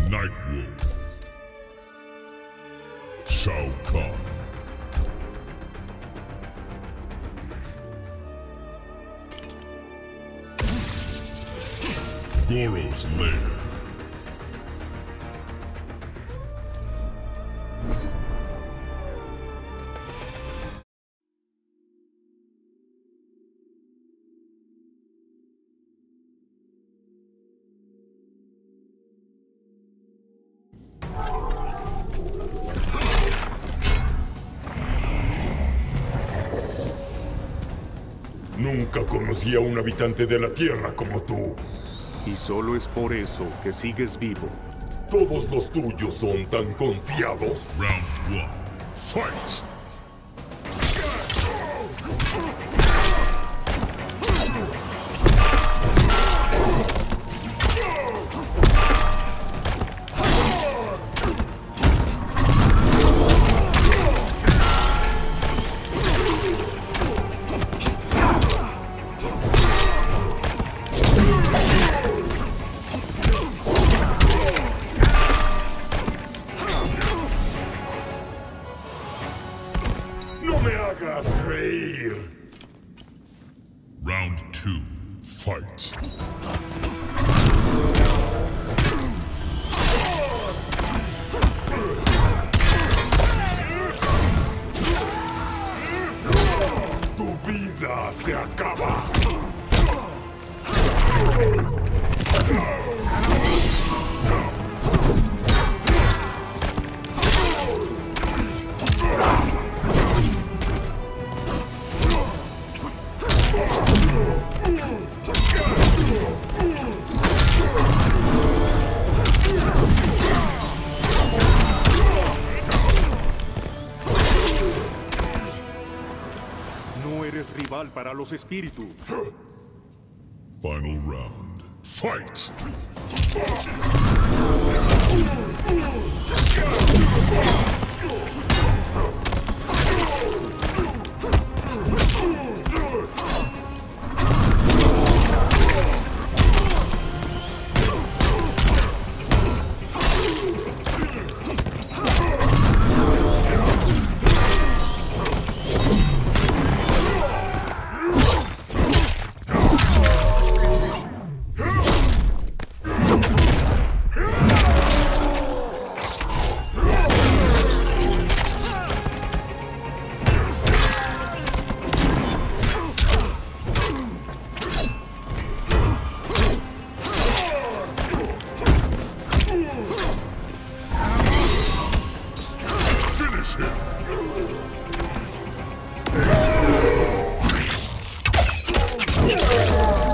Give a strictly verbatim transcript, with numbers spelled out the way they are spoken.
Night Wolf. Shao Kahn. Goro's Lair. Nunca conocí a un habitante de la Tierra como tú. Y solo es por eso que sigues vivo. Todos los tuyos son tan confiados. Round one. Fight! ¡No me hagas reír! Round two. Fight! ¡Tu vida se acaba! No eres rival para los espíritus. Final round. Fight! Finish him!